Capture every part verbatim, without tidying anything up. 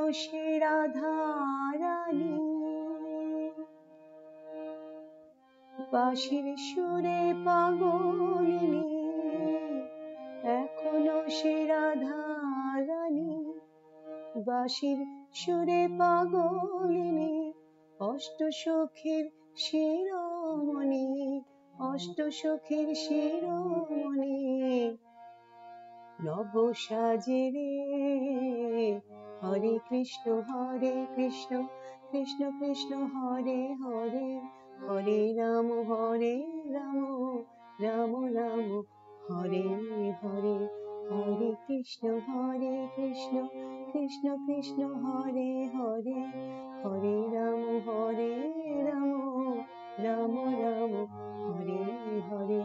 সে রাধা রানী, বাঁশির সুরে পাগলিনী, এখনো সে রাধা রানী, বাঁশির সুরে পাগলিনী, অষ্ট সখীর শিরোমণি, অষ্ট সখীর শিরোমণি, নব সাজে রে। হরে কৃষ্ণ হরে কৃষ্ণ কৃষ্ণ কৃষ্ণ হরে হরে, হরে রাম হরে রাম রাম রাম হরে হরে, হরে কৃষ্ণ হরে কৃষ্ণ কৃষ্ণ কৃষ্ণ হরে হরে, হরে রাম হরে রাম রাম রাম হরে হরে।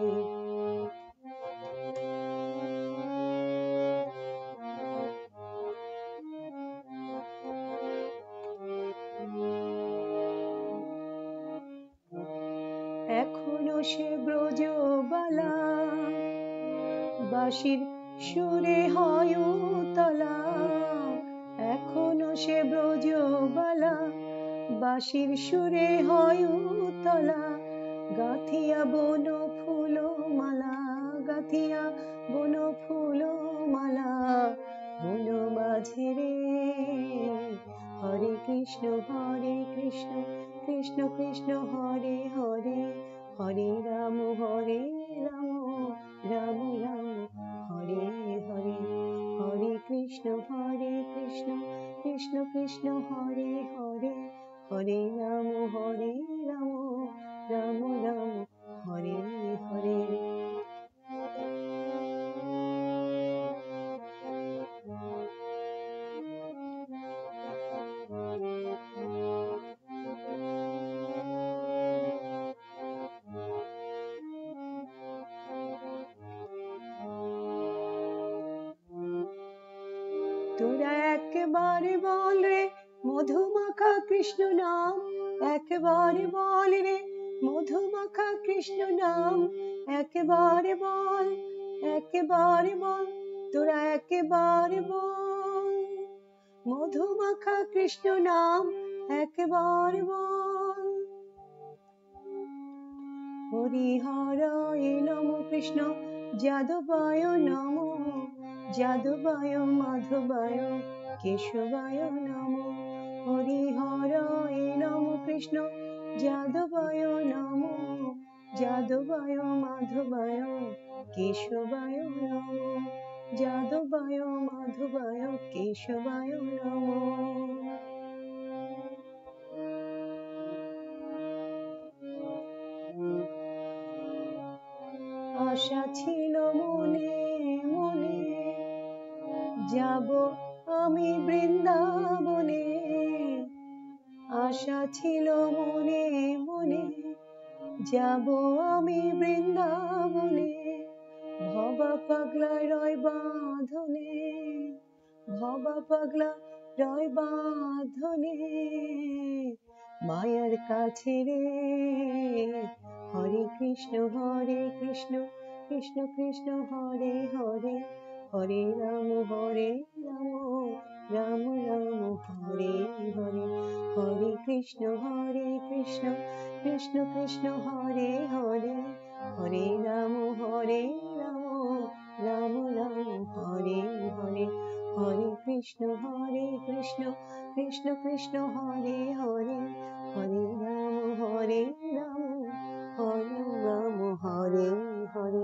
এখনো সে ব্রজবালা, বাঁশির সুরে হয় উতলা, এখনো সে ব্রজবালা, বাঁশির সুরে হয় উতলা, গাঁথিয়া বন ফুল মালা, গাঁথিয়া বন ফুল মালা, বন মাঝে রে। হরে কৃষ্ণ হরে কৃষ্ণ কৃষ্ণ কৃষ্ণ হরে হরে, হরে রাম হরে রাম রাম রাম হরে হরে, হরে কৃষ্ণ হরে কৃষ্ণ কৃষ্ণ কৃষ্ণ হরে হরে, হরে রাম হরে রাম রাম রাম হরে হরে। তোরা একবারে বল রে মধুমাখা কৃষ্ণ নাম, একবারে বল রে মধুমাখা কৃষ্ণ নাম, একবারে বল একবারে বল, তোরা একবারে বল মধুমাখা কৃষ্ণ নাম, একবারে বল। হরিহরায় নমো কৃষ্ণ যাদবায় নমো, যাদবায় মাধবায় কেশবায় নমো, হরিহরায় নমো কৃষ্ণ যাদবায় নমো, যাদবায় মাধবায় কেশবায় নমো, যাদবায় মাধবায় কেশবায় নমো। আশা ছিল মনে মনে, যাব আমি বৃন্দাবনে, আশা ছিল মনে মনে, যাব আমি বৃন্দাবনে, ভবা পাগলা রয় বাঁধনে, ভবা পাগলা রয় বাঁধনে, মায়ার কাছে রে। হরে কৃষ্ণ হরে কৃষ্ণ কৃষ্ণ কৃষ্ণ হরে হরে, হরে রাম হরে রাম রাম রাম হরে হরে, হরে কৃষ্ণ হরে কৃষ্ণ কৃষ্ণ কৃষ্ণ হরে হরে, হরে রাম হরে রাম রাম রাম হরে হরে, হরে কৃষ্ণ হরে কৃষ্ণ কৃষ্ণ কৃষ্ণ হরে হরে, হরে রাম হরে রাম হরে রাম হরে হরে।